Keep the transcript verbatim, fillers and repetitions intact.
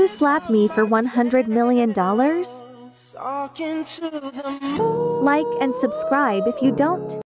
slap me for one hundred million dollars? Like and subscribe if you don't.